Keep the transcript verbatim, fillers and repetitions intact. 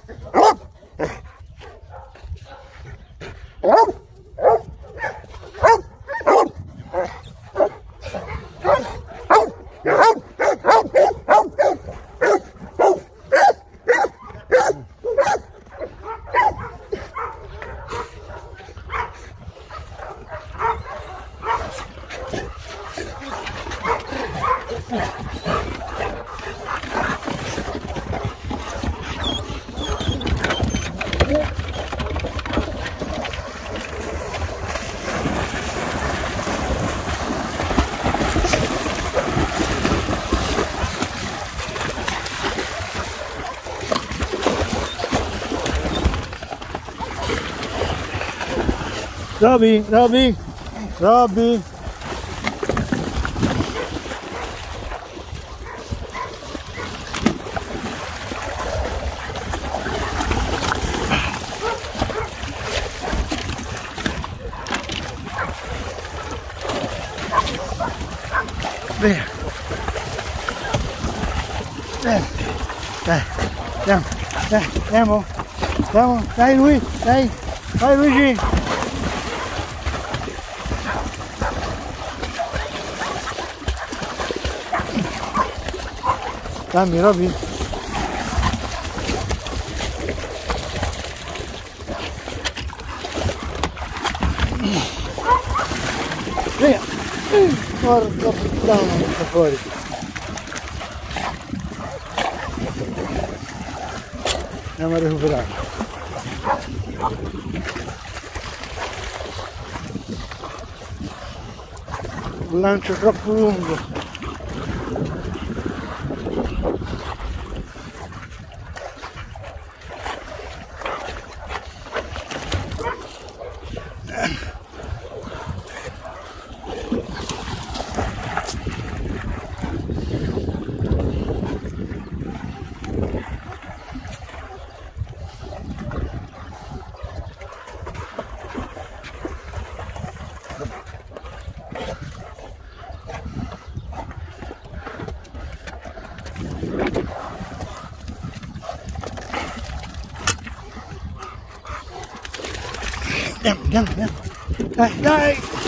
Robby, Robby, Robby. Via. Dai, dai, andiamo, dai, andiamo, andiamo, dai lui, dai, vai Luigi. Dammi, Robby. Via. Porca puttana, sta fuori. Andiamo a recuperare. Un lancio troppo lungo. Andiamo, andiamo, andiamo. Dai, dai!